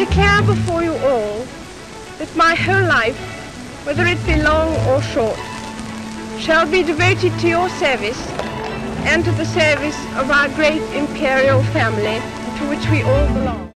declare before you all that my whole life, whether it be long or short, shall be devoted to your service and to the service of our great imperial family to which we all belong.